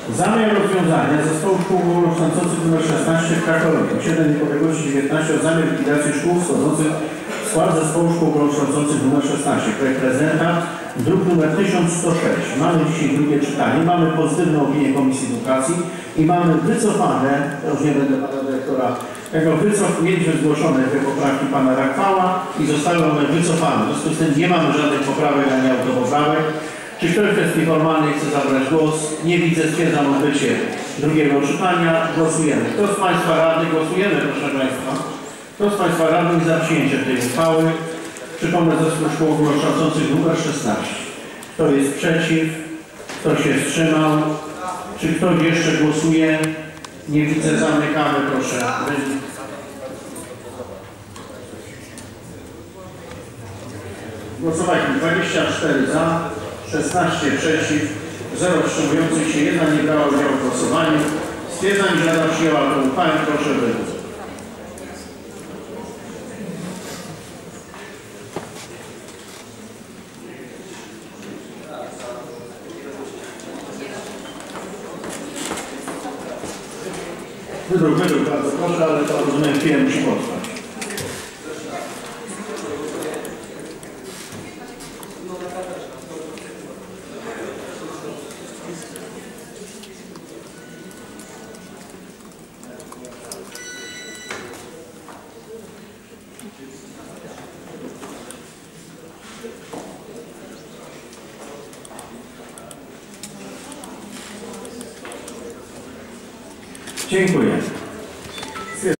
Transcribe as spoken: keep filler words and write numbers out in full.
Zamiar rozwiązania Zespołu Szkół Ogólnokształcących nr szesnaście w Krakowie, siedem Niepodległości dziewiętnaście o zamiar likwidacji szkół wchodzących w skład Zespołu Szkół Ogólnokształcących nr szesnaście. Projekt prezydenta, druk nr tysiąc sto sześć. Mamy dzisiaj drugie czytanie, mamy pozytywną opinię Komisji Edukacji i mamy wycofane, to już nie będę pana dyrektora, tego wycofnięcie zgłoszone te poprawki pana Rachwała i zostały one wycofane. W związku z tym nie mamy żadnych poprawek ani autopoprawek. Czy ktoś w kwestii formalnej chce zabrać głos? Nie widzę, stwierdzam odbycie drugiego czytania. Głosujemy. Kto z Państwa radnych? Głosujemy, proszę Państwa. Kto z Państwa radnych za przyjęciem tej uchwały? Przypomnę Zespół Szkół Ogólnokształcących nr szesnaście. Kto jest przeciw? Kto się wstrzymał? Czy ktoś jeszcze głosuje? Nie widzę, zamykamy, proszę. Głosowaliśmy dwadzieścia cztery za, szesnaście przeciw, zero wstrzymujących się, jedna nie brała udziału w głosowaniu. Stwierdzam, że Rada przyjęła tę uchwałę. Proszę wydać. Wydruk, wydruk, bardzo proszę, ale to rozumiem, chwilę musi potrwać. Dziękuję.